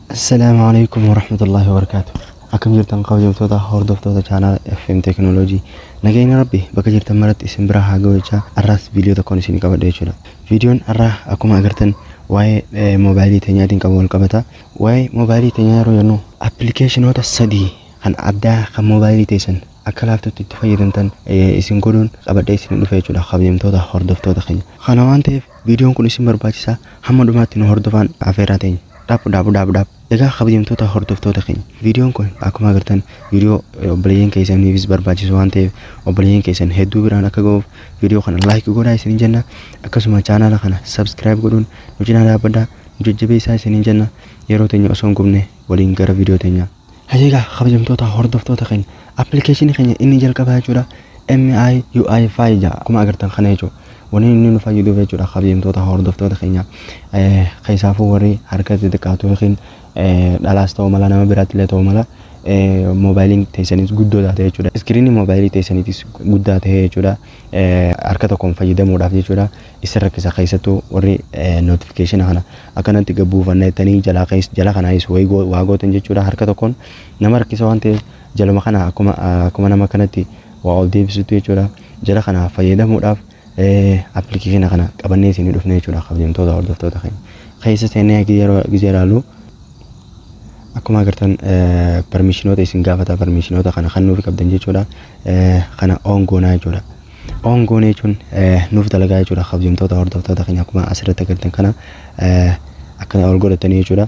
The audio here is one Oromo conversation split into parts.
السلام عليكم ورحمة الله وبركاته. أكم جرتن قوي تودا هورد تودا channel FM Technology. نجينا ربي بقى جرتن مرت اسم براها جوجا الراس فيديو تكون سيني كبر ديشنا. فيديو الراه أكم أجرتن واي موبايلي تنيادين كبول كبتا واي موبايلي تنيارو ينو application هذا السدي عن أبدا خم موبايلي تيسن أكلافت تتفيدن تن اسم كلون كبر ديسن نفيجولا خبيم تودا هورد تودا خين. خنوان تيف فيديو كل اسم برباجسا هم دماتين هورد فان عفيراتين. داب Jaga khabiyam tota hordoftoota keenya viidiyoon kun akkuma agartan viidiyoo obboleeyyan keessan niifis barbaachisu waan ta'eef obboleeyyan keessan hedduu biraan akka ga'uuf viidiyoo kana like godhaa isiniin jenna akkasuma chaanaala kana subscribe godhuun nu cinaa dhaabadhaa nu jajjabeessaa isiniin jenna yeroo teenya osoo hin gubne waliin gara viidiyoo teenya hajeegaa khabiyamtoota hordoftoota keenya appilikeeshinii keenya inni jalqabaa jechuudha MIUI 5 akkuma agartan kana jechuudha ونين إنه فايدو في جرا خبيم توتا هوردف توتا خينيا خيسافو وري حركة دكاتو خين دالاستو ملا نما برات لتو ملا موبايلين تيسانيس جودو ده جرا سكريني موبايلي تيسانيس جودة ده جرا حركة تكون فايدة مودا في جرا يسرق كذا خيساتو وري notification هنا أكنا تجيبو فنة تاني جلا خيس جلا خنا يس واجو تنجي جرا حركة تكون نمر كيسا وانت جلا ما خنا أكما نما كنتي وعودي بسيطة جرا جلا خنا فايدة مودا application kana qabanne isin dhufne jechuudha qabdimtoota hordoftoota keenya keessa seenee gizeeraalu akkuma agartan permissionoota isin gaafata permissionoota kana kan nuuf qabdan jechuudha kana on goonaa jechuudha on goonee jechuun nuuf dalagaa jechuudha qabdimtoota hordoftoota keenya akkuma asirratti agartan kana akkana ol godhatanii jechuudha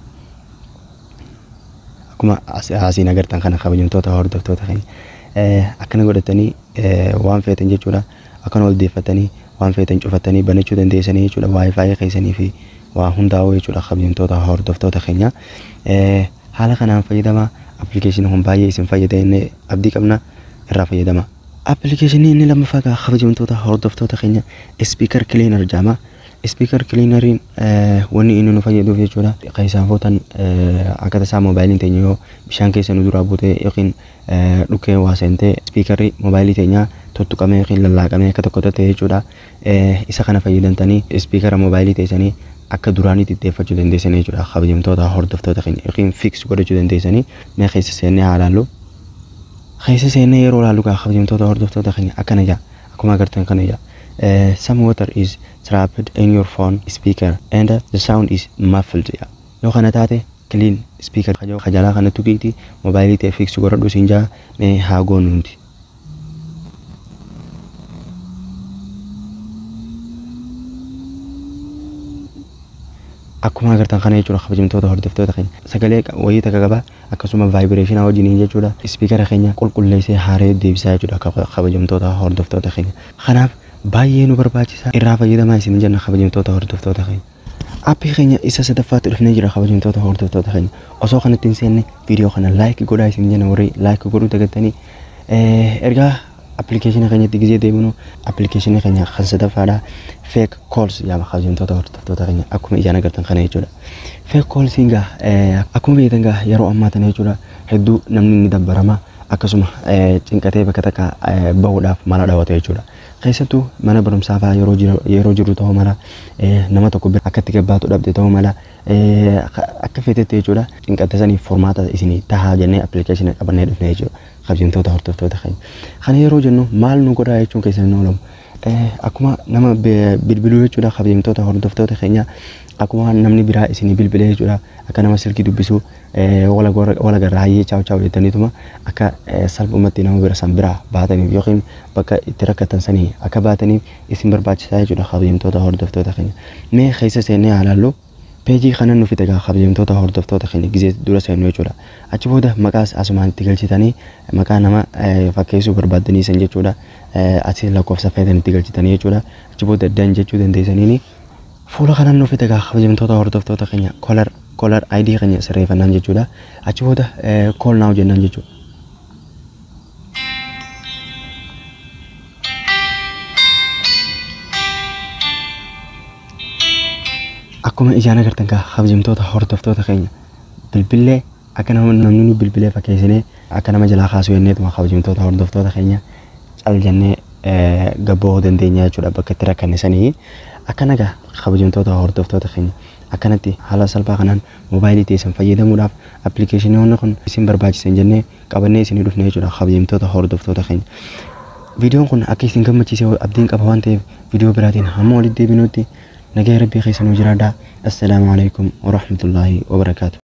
akkuma asiin agartan kana qabdimtoota hordoftoota keenya akkana godhatanii waan feetan jechuudha akan ol deefatanii waan feetan cufatanii banachuu dandeessanii jechuudha wifi keessanii fi waa hundaa'u jechuudha qabdimtoota hordoftoota keenya haala kanaan fayyadama application kun baay'ee isin fayyadamne abdii qabna irraa fayyadama application inni lammaffaa qabdimtoota hordoftoota keenya speaker cleaner jama speaker cleanerin wanni inni nu fayyaduuf jechuudha qaysaafotan akka tasaa moobaayiliin teenya yoo bishaan keessa nu dura buutee yookiin dhukkee waa seentee speakerri moobaayilii teenya tuttuqamee yookiin lallaaqamee akka tokko ta'e jechuudha isa kana fayyadamtanii speakera moobaayilii teessanii akka duraanii xixxeeffachuu dandeessanii jechuudha qabdimtoota hordoftoota keenya yookiin fix godhachuu dandeessanii mee keessa seennee haalaallu keessa seennee yeroo laallu qabdimtoota hordoftoota keenya akkana jaa akkuma agartan kana jaa some water is trapped in your phone speaker and the sound is muffled yoo kana taate clean speaker khajalaa kana tuqiiti moobaayilii ta'e fix godhadhu sinjaa mee haa goonuuti akkuma agartan kana jechuudha qabdimtoota hordoftoota keenya sagalee wayii takka qaba akkasuma vibration wajjin jechuudha speaker keenya qulqulleessee haaree deebisaa jechuudha qabdimtoota hordoftoota keenya kanaaf baay'ee nu barbaachisa irraa fayyadamaa isin jenna qabdimtoota hordoftoota keenya appii keenya isa sadaffaatti dhufnee jira qabdimtoota hordoftoota keenya osoo kanatti hin seenne viidiyoo kana like godhaa isin jenna warri like godhuu dagattanii ergaa application keenyatti gizee deemnu application keenya kan sadaffaadha fake calls yaama qabdimtoota hordoftoota keenya akkuma ijaan agartan kana jechuudha fake calls inga akkuma beektan yeroo ammaa tana jechuudha hedduu namni ni dabbarama akkasuma cinqatee bakka takka bahuudhaaf mala dhawata jechuudha keessattuu mana barumsaa fa'aa yeroo jiru ta'uu mala nama tokko bira akka itti gabbaatu dhabde ta'uu mala akka feetetti jechuudha cinqatesanii formaata isinii tahaa jennee application qabannee dhufnee jechuudha qabdimtoota hordoftoota keenya kana yeroo jennu maal nu godhaa jechuun keessan nu olamu akkuma nama bilbiluu jechuudha qabdimtoota hordoftoota keenya akkuma namni biraa isinii bilbilee jechuudha akka nama silkii dubbisu wala garaayyee chaaw jettaniituma akka salphumatti nama bira san biraa baataniif yookiin bakka itti rakkatan sanii akka baataniif isin barbaachisaa jechuudha qabdimtoota hordoftoota keenya mee keessa seennee haalaallu peejii kana nuuf itti qabdimtoota hordoftoota keenya gizee dura seennu jechuudha achi booda maqaas asumaan itti galchitanii maqaa nama fakkeessuu barbaaddanii san jechuudha ati lakkoofsa feetan itti galchitanii jechuudha achi booda dan jechuu dandeessaniini fuula kana nuuf itti qabdimtoota hordoftoota keenya color ID keenya sirreeffannaan jechuudha achi booda call now jennaan jechuudha akkuma ijaan agartan qabdimtoota hordoftoota keenya bilbilee akka namni nu bilbilee fakkeessinee akka nama jalaa kaasuu yenneetuma qabdimtoota hordoftoota keenya cal jennee gabboo dandeenya jechuudha bakka itti rakkanne sanii akkana kabajamtoota hordoftoota keenya akkanatti haala salphaa kanaan moobaayilii teessan fayyadamuudhaaf appilikeeshinoonni kun isin barbaachisan jennee qabannee isin dhufne jechuudha kabajamtoota hordoftoota keenya. Viidiyoon kun akka isin gammachiise abdiin qaba waan ta'eef viidiyoo biraatiin hamma walitti deebinutti nagaa rabbii keessanuu jiraadhaa. Assalaamu alaykum wa rahmatullaahi wa barakaatu.